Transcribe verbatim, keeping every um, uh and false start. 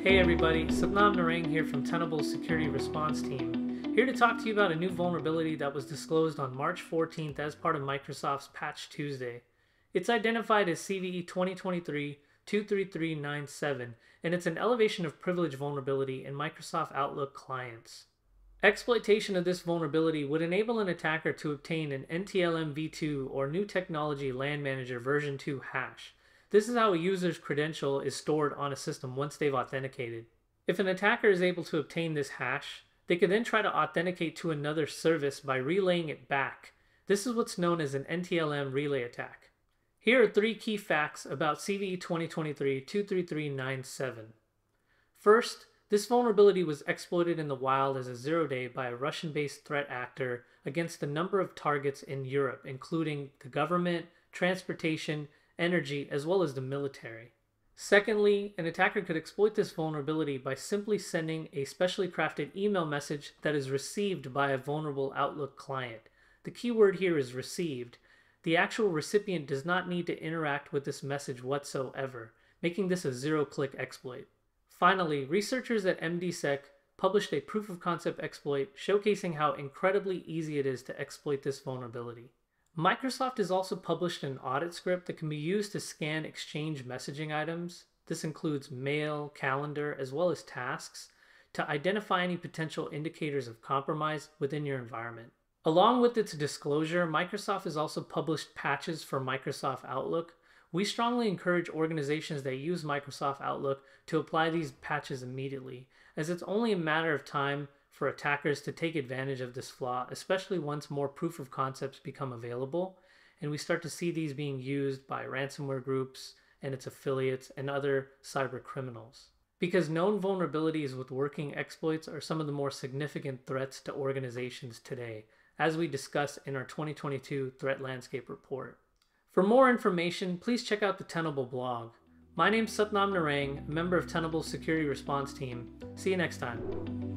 Hey everybody, Satnam Narang here from Tenable's Security Response Team, here to talk to you about a new vulnerability that was disclosed on March fourteenth as part of Microsoft's Patch Tuesday. It's identified as C V E twenty twenty-three dash two three three nine seven, and it's an elevation of privilege vulnerability in Microsoft Outlook clients. Exploitation of this vulnerability would enable an attacker to obtain an N T L M v two or New Technology Land Manager version two hash. This is how a user's credential is stored on a system once they've authenticated. If an attacker is able to obtain this hash, they could then try to authenticate to another service by relaying it back. This is what's known as an N T L M relay attack. Here are three key facts about C V E twenty twenty-three dash two three three nine seven. First, this vulnerability was exploited in the wild as a zero-day by a Russian-based threat actor against a number of targets in Europe, including the government, transportation, energy, as well as the military. Secondly, an attacker could exploit this vulnerability by simply sending a specially crafted email message that is received by a vulnerable Outlook client. The key word here is received. The actual recipient does not need to interact with this message whatsoever, making this a zero-click exploit. Finally, researchers at M D sec published a proof-of-concept exploit showcasing how incredibly easy it is to exploit this vulnerability. Microsoft has also published an audit script that can be used to scan Exchange messaging items. This includes mail, calendar, as well as tasks, to identify any potential indicators of compromise within your environment. Along with its disclosure, Microsoft has also published patches for Microsoft Outlook. We strongly encourage organizations that use Microsoft Outlook to apply these patches immediately, as it's only a matter of time for attackers to take advantage of this flaw, especially once more proof of concepts become available, and we start to see these being used by ransomware groups and its affiliates and other cyber criminals. Because known vulnerabilities with working exploits are some of the more significant threats to organizations today, as we discuss in our twenty twenty-two Threat Landscape Report. For more information, please check out the Tenable blog. My name's Satnam Narang, a member of Tenable's Security Response Team. See you next time.